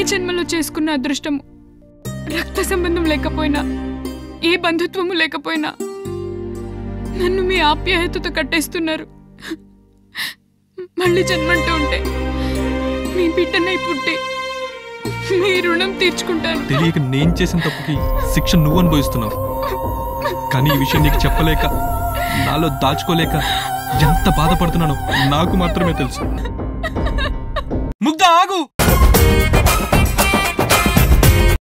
జన్మలో చేసుకున్న అదృష్టము, రక్త సంబంధం లేకపోయినా, ఏ బంధుత్వము లేకపోయినా నన్ను మీ ఆప్యాయతతో కట్టేస్తున్నారు. మళ్ళీ జన్మంటూ ఉంటే మీ బిడ్డనై పుట్టి మీ రుణం తీర్చుకుంటాను. తెలియక నేను చేసిన తప్పుకి శిక్ష నువ్వు అనుభవిస్తున్నావు. కానీ ఈ విషయం నీకు చెప్పలేక, నాలో దాచుకోలేక ఎంత బాధపడుతున్నానో నాకు మాత్రమే తెలుసు.